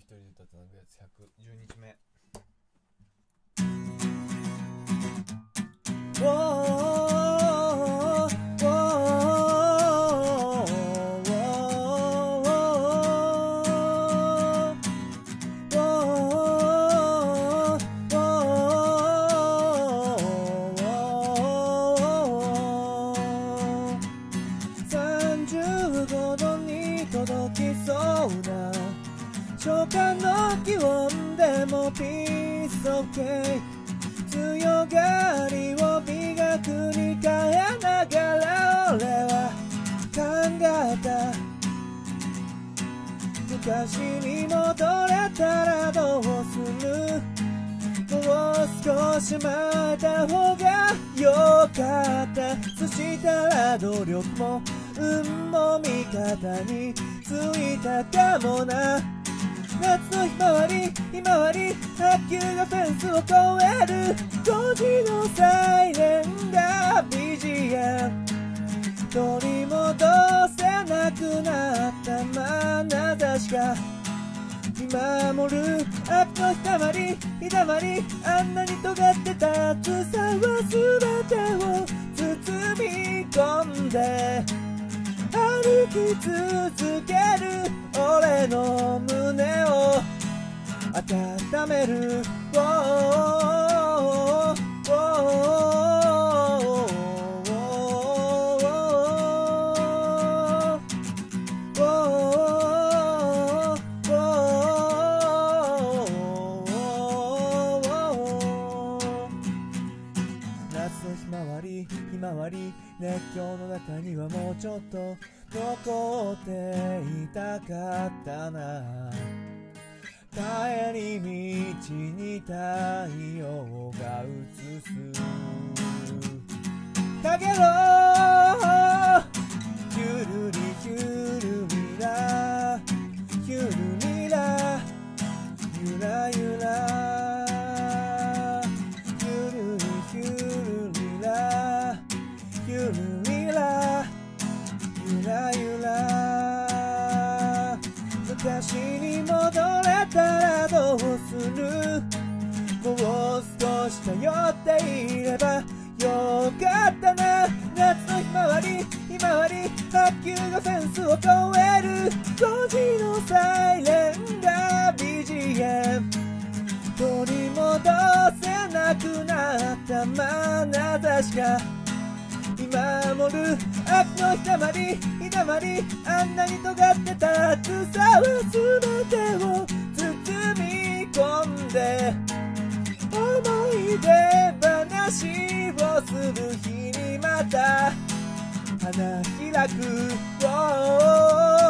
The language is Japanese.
一人で歌って泣くやつ110日目。 35度に届きそうな初夏の気温でもピースオッケー、強がりを美学に変えながら俺は考えた、昔に戻れたらどうする、もう少し待った方がよかった、そしたら努力も運も味方についたかもな、夏のひまわりひまわり、白球がフェンスを越える5時のサイレンが BGM、 取り戻せなくなった眼差しが見守る秋のひだまりひだまり、あんなに尖ってた草は全てを包み込んで歩き続ける俺の胸を温める、夏のひまわりひまわり、熱狂の中にはもうちょっと残っていたかったな、帰り道に太陽が映すかげろう、ゆるりゆるりらゆるりらゆらゆらゆるりゆるりらゆるりらゆらゆら、昔に戻れたらどうする、もう少し頼っていればよかったな、夏のひまわりひまわり、白球がフェンスを越える5時のサイレンが BGM、 取り戻せなくなった眼差しが見守る秋のひだまりひだまり、あんなに尖ってた草は全てを包み込んで思い出話をする日にまた花開く、